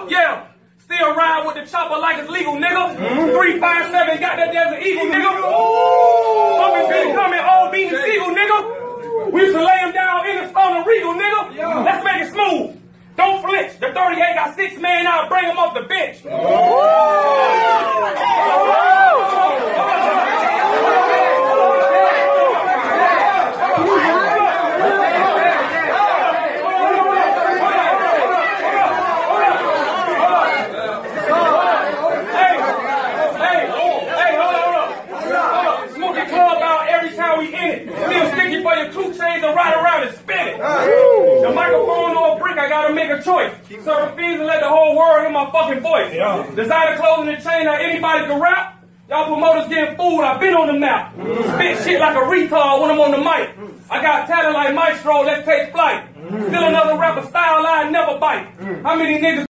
Yeah. Still ride with the chopper like it's legal, nigga. 357 got that there's an eagle, nigga. Fucking been coming, all being the seagull, nigga. We used to lay him down in the stone of regal, nigga. Let's make it smooth. Don't flinch. The 38 got 6 men out. Bring him off the bench. Still sticky for your 2 chains and ride around and spin it. The microphone or a brick, I gotta make a choice. Serve fiends and let the whole world hear my fucking voice. Designer clothing and chain, now anybody can rap. Y'all promoters getting fooled, I've been on the map. Spit shit like a retard when I'm on the mic. I got talent like Maestro, let's take flight. Still another rapper style I never bite. How many niggas